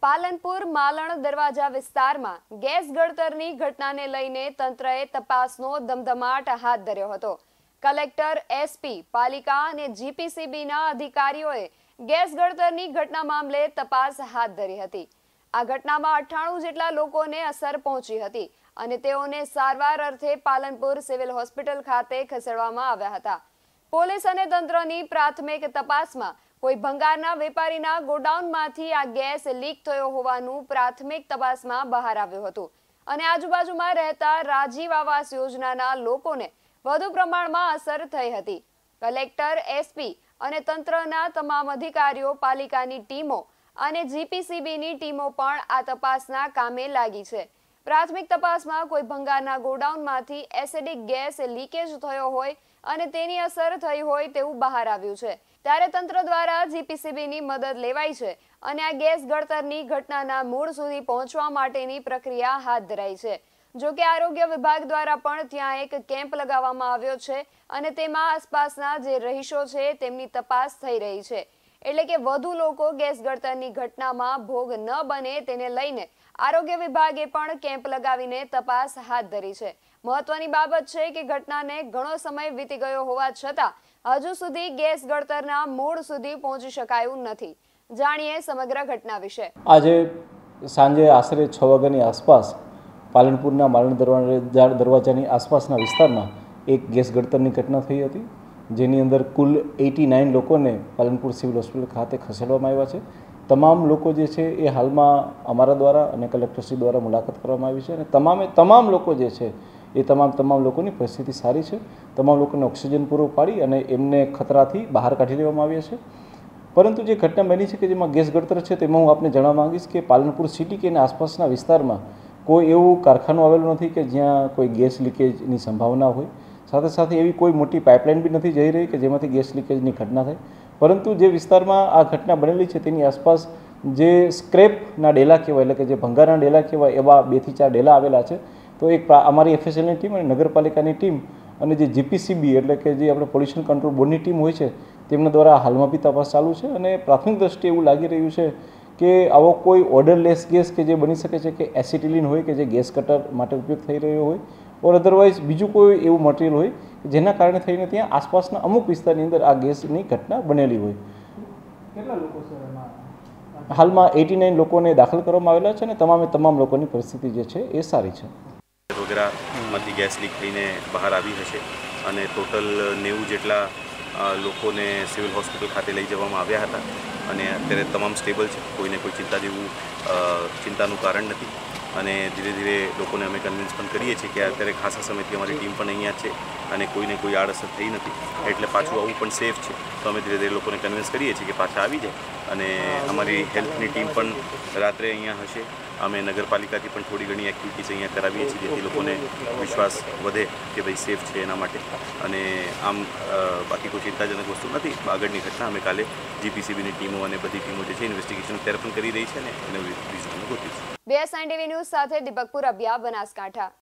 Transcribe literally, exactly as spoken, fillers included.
પાલનપુર માલણ દરવાજા વિસ્તારમાં ગેસ ગળતરની ઘટનાને લઈને તંત્રએ તપાસનો ધમધમાટ હાથ ધર્યો હતો। કલેક્ટર, એસપી, પાલિકા અને જીપીસીબીના અધિકારીઓએ ગેસ ગળતરની ઘટના મામલે તપાસ હાથ ધરી હતી। આ ઘટનામાં અઠ્ઠાણું જેટલા લોકોને અસર પહોંચી હતી અને તેઓને સારવાર અર્થે પાલનપુર સિવિલ હોસ્પિટલ ખાતે ખસેડવામાં આવ્યા હતા। પોલીસ અને તંત્રની પ્રાથમિક તપાસમાં કોઈ ભંગારના વેપારીના ગોડાઉનમાંથી આ ગેસ લીક થયો હોવાનું પ્રાથમિક તપાસમાં બહાર આવ્યું હતું અને આજુબાજુમાં રહેતા રાજીવ આવાસ યોજનાના લોકોને વધુ પ્રમાણમાં અસર થઈ હતી। કલેક્ટર, એસપી અને તંત્રના તમામ અધિકારીઓ, પાલિકાની ટીમો અને જીપીસીબીની ટીમો પણ આ તપાસના કામે લાગી છે। પ્રાથમિક તપાસમાં કોઈ ભંગારના ગોડાઉનમાંથી એસિડિક ગેસ લીકેજ થયો હોય અને તેની અસર થઈ હોય તેવું બહાર આવ્યું છે। ત્યારે તંત્ર દ્વારા જીપીસીબીની મદદ લેવાઈ છે અને આ ગેસ ગળતરની ઘટનાના મૂળ સુધી પહોંચવા માટેની પ્રક્રિયા હાથ ધરાઈ છે। જો કે આરોગ્ય વિભાગ દ્વારા પણ ત્યાં એક કેમ્પ લગાવવામાં આવ્યો છે અને તેમાં આસપાસના જે રહીશો છે તેમની તપાસ થઈ રહી છે, એટલે કે વધુ લોકો ગેસ ગળતરની ઘટનામાં ભોગ ન બને તેને લઈને આરોગ્ય વિભાગે પણ કેમ્પ લગાવીને તપાસ હાથ ધરી છે। મહત્વની બાબત છે કે ઘટનાને ઘણો સમય વીતી ગયો હોવા છતાં હજુ સુધી ગેસ ગળતરના મૂળ સુધી પહોંચી શકાયું નથી। જાણીએ સમગ્ર ઘટના વિશે। આજે સાંજે આશરે છ વાગ્યાની આસપાસ પાલનપુરના માલણ દરવાજા દરવાજાની આસપાસના વિસ્તારમાં એક ગેસ ગળતરની ઘટના થઈ હતી, જેની અંદર કુલ એંસી લોકોને પાલનપુર સિવિલ હોસ્પિટલ ખાતે ખસેડવામાં આવ્યા છે। તમામ લોકો જે છે એ હાલમાં અમારા દ્વારા અને કલેક્ટરશ્રી દ્વારા મુલાકાત કરવામાં આવી છે અને તમામે તમામ લોકો જે છે એ તમામ તમામ લોકોની પરિસ્થિતિ સારી છે। તમામ લોકોને ઓક્સિજન પૂરો પાડી અને એમને ખતરાથી બહાર કાઢી લેવામાં આવ્યા છે। પરંતુ જે ઘટના બની છે કે જેમાં ગેસ ગળતર છે તેમાં હું આપને જણાવવા માંગીશ કે પાલનપુર સિટી કે આસપાસના વિસ્તારમાં કોઈ એવું કારખાનું આવેલું નથી કે જ્યાં કોઈ ગેસ લીકેજની સંભાવના હોય। સાથે સાથે એવી કોઈ મોટી પાઇપલાઇન બી નથી જઈ રહી કે જેમાંથી ગેસ લીકેજની ઘટના થાય। પરંતુ જે વિસ્તારમાં આ ઘટના બનેલી છે તેની આસપાસ જે સ્ક્રેપના ડેલા કહેવાય, એટલે કે જે ભંગારના ડેલા કહેવાય, એવા બેથી ચાર ડેલા આવેલા છે। તો એક અમારી એફએસએલની ટીમ અને નગરપાલિકાની ટીમ અને જે જીપીસીબી એટલે કે જે આપણે પોલ્યુશન કંટ્રોલ બોર્ડની ટીમ હોય છે તેમના દ્વારા હાલમાં બી તપાસ ચાલુ છે અને પ્રાથમિક દ્રષ્ટિએ એવું લાગી રહ્યું છે કે આવો કોઈ ઓર્ડરલેસ ગેસ કે જે બની શકે છે કે એસિટિલિન હોય કે જે ગેસ કટર માટે ઉપયોગ થઈ રહ્યો હોય ઓર અધરવાઇઝ બીજું કોઈ એવું મટીરિયલ હોય જેના કારણે થઈને ત્યાં આસપાસના અમુક વિસ્તારની અંદર આ ગેસની ઘટના બનેલી હોય। કેટલા લોકો છે? હાલમાં એંસી નવ લોકોને દાખલ કરવામાં આવેલા છે અને તમામે તમામ લોકોની પરિસ્થિતિ જે છે એ સારી છે। વગેરેમાંથી ગેસ લીક થઈને બહાર આવી હશે અને ટોટલ નેવું જેટલા લોકોને સિવિલ હોસ્પિટલ ખાતે લઈ જવામાં આવ્યા હતા અને અત્યારે તમામ સ્ટેબલ છે। કોઈને કોઈ ચિંતા જેવું ચિંતાનું કારણ નથી અને ધીરે ધીરે લોકોને અમે કન્વિન્સ પણ કરીએ છીએ કે અત્યારે ખાસા સમયથી અમારી ટીમ પણ અહીંયા છે અને કોઈને કોઈ આડઅસર થઈ નથી, એટલે પાછું આવવું પણ સેફ છે। તો અમે ધીરે ધીરે લોકોને કન્વિન્સ કરીએ છીએ કે પાછા આવી જાય અને અમારી હેલ્થની ટીમ પણ રાત્રે અહીંયા હશે। અમે નગરપાલિકાથી પણ થોડી ઘણી એક્ટિવિટીઝ અહીંયા કરાવીએ છીએ જેથી લોકોને વિશ્વાસ વધે કે ભાઈ સેફ છે એના માટે। અને આમ બાકી કોઈ ચિંતાજનક વસ્તુ નથી। આગળની ઘટના અમે કાલે જીપીસીબીની ટીમો અને બધી ટીમો જે છે ઇન્વેસ્ટિગેશન અત્યારે પણ કરી રહી છે ને એને રીઝન ગોતીશું। બીએસઆઈ ટીવી ન્યૂઝ સાથે દીપક પુરબિયા, બનાસકાંઠા।